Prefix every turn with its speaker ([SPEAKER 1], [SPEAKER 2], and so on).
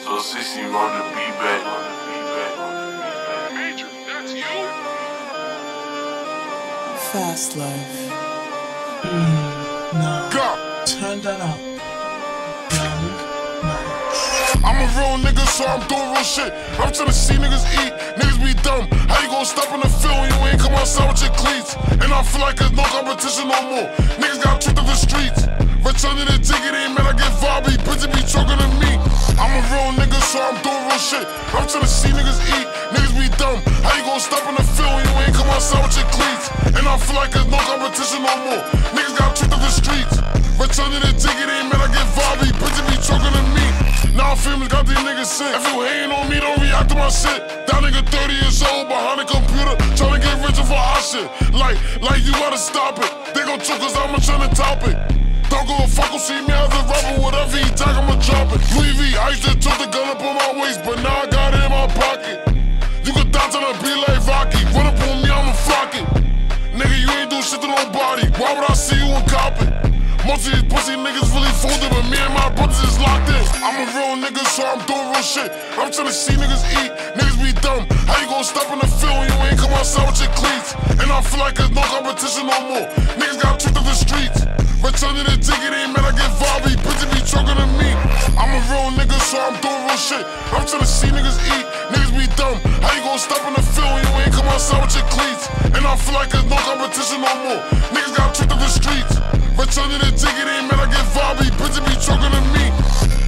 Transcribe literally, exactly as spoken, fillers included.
[SPEAKER 1] So sixty run the beat back.
[SPEAKER 2] Major, that's you?
[SPEAKER 3] Fast life. Mm, no.
[SPEAKER 2] Go!
[SPEAKER 3] Turn that up. Young Max.
[SPEAKER 2] I'm a real nigga, so I'm doing real shit. I'm tryna see niggas eat, niggas be dumb. How you gon' stop in the field when you ain't come outside with your cleats? And I feel like there's no competition no more. Niggas got tricked in the streets. Returning the ticket, ain't man, I get vibey. Bitches be talking to me. I'm a real nigga, so I'm doing real shit. I'm tryna see niggas eat, niggas be dumb. How you gon' stop in the field when you ain't come outside with your cleats? And I feel like there's no competition no more. Niggas got tricked in the streets. Returning the ticket, ain't man, I get vibey. Bitches be talking to me. Now I'm famous, got these niggas sick. If you hating on me, don't react to my shit. That nigga thirty years old behind the computer, tryna get richer for our shit. Like, like you gotta stop it. They gon' choke cause I'ma tryna top it. Don't give a fuck who see me as a rapper, whatever he talk, I'ma drop it. Louis V, I used to took the gun up on my waist, but now I got it in my pocket. You can dance on a beat like Rocky, run up on me, I'ma flock it. Nigga, you ain't do shit to nobody, why would I see you and cop it? Most of these pussy niggas really folded, but me and my brothers is locked in. I'm a real nigga, so I'm doing real shit. I'm tryna see niggas eat, niggas be dumb. How you gon' stop in the field when you ain't come outside with your cleats? And I feel like there's no competition no more. Niggas got tricked in the streets. Returning the ticket, ain't man, I get vibey. Bitches be talking to me. I'm a real nigga, so I'm doing real shit. I'm tryna see niggas eat, niggas be dumb. How you gon' stop in the field when you ain't come outside with your cleats? And I feel like there's no competition no more. Niggas got tricked in the streets. Returning the ticket, ain't man, I get vibey. Bitches be talking to me.